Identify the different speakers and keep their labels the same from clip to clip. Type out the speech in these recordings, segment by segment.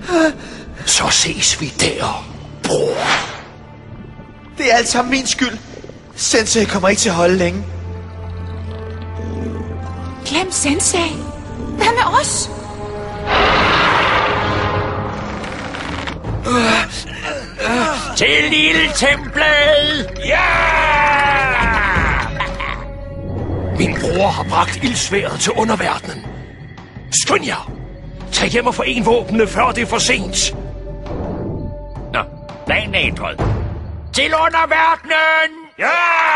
Speaker 1: Så ses vi der, bror.
Speaker 2: Det er alt sammen min skyld. Sensei kommer ikke til at holde længe.
Speaker 3: Glem Sensei. Hvad med os?
Speaker 1: Til lille templet! Ja! Min bror har bragt ildsværet til underverdenen. Skynd jer! Tag hjem og foren våbnene, før det er for sent. Nå, planen er ændret. Til underverdenen! Ja!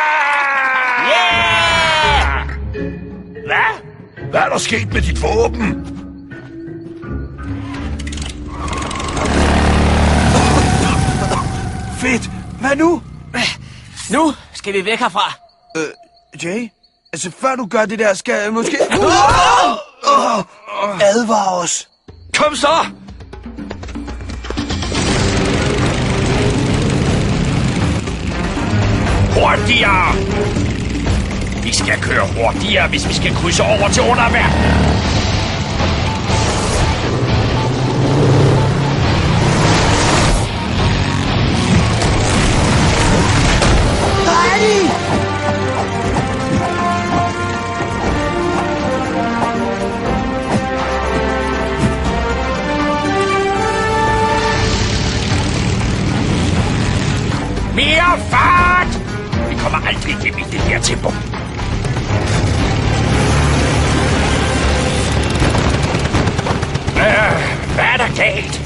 Speaker 1: Yeah! Hvad? Hvad er der sket med dit våben?
Speaker 2: Fedt. Hvad nu?
Speaker 4: Nu skal vi væk herfra.
Speaker 2: Jay? Altså, før du gør det der, skal jeg måske... Advar os.
Speaker 1: Kom så! Hurtigere! Vi skal køre hurtigere, hvis vi skal krydse over til underverdenen. Mere fart! Vi kommer aldrig hjem i det her tempo. Hvad er der galt?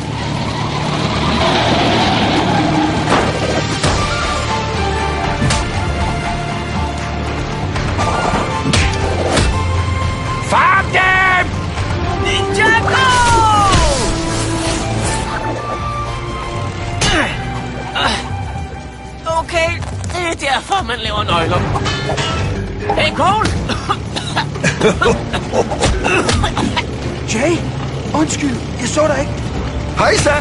Speaker 1: Fang dem!
Speaker 4: Ninjago! Okay, det er derfor, man laver nøgler. Hey, Cole!
Speaker 2: Jay? Undskyld, jeg så dig ikke.
Speaker 1: Hej så!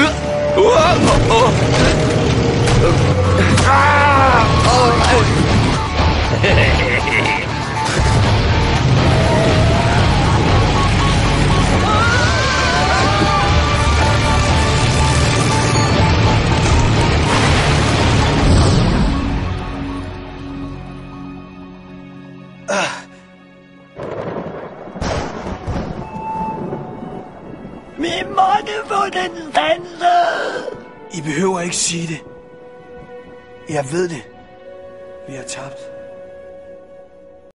Speaker 4: Vi måtte få den standset.
Speaker 2: I behøver ikke sige det. Jeg ved det. Vi har tabt.